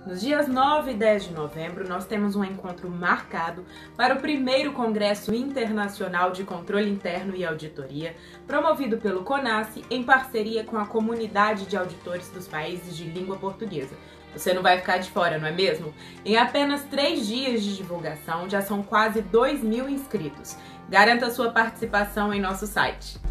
Nos dias 9 e 10 de novembro, nós temos um encontro marcado para o primeiro Congresso Internacional de Controle Interno e Auditoria, promovido pelo CONASSE em parceria com a comunidade de auditores dos países de língua portuguesa. Você não vai ficar de fora, não é mesmo? Em apenas 3 dias de divulgação, já são quase 2.000 inscritos. Garanta sua participação em nosso site.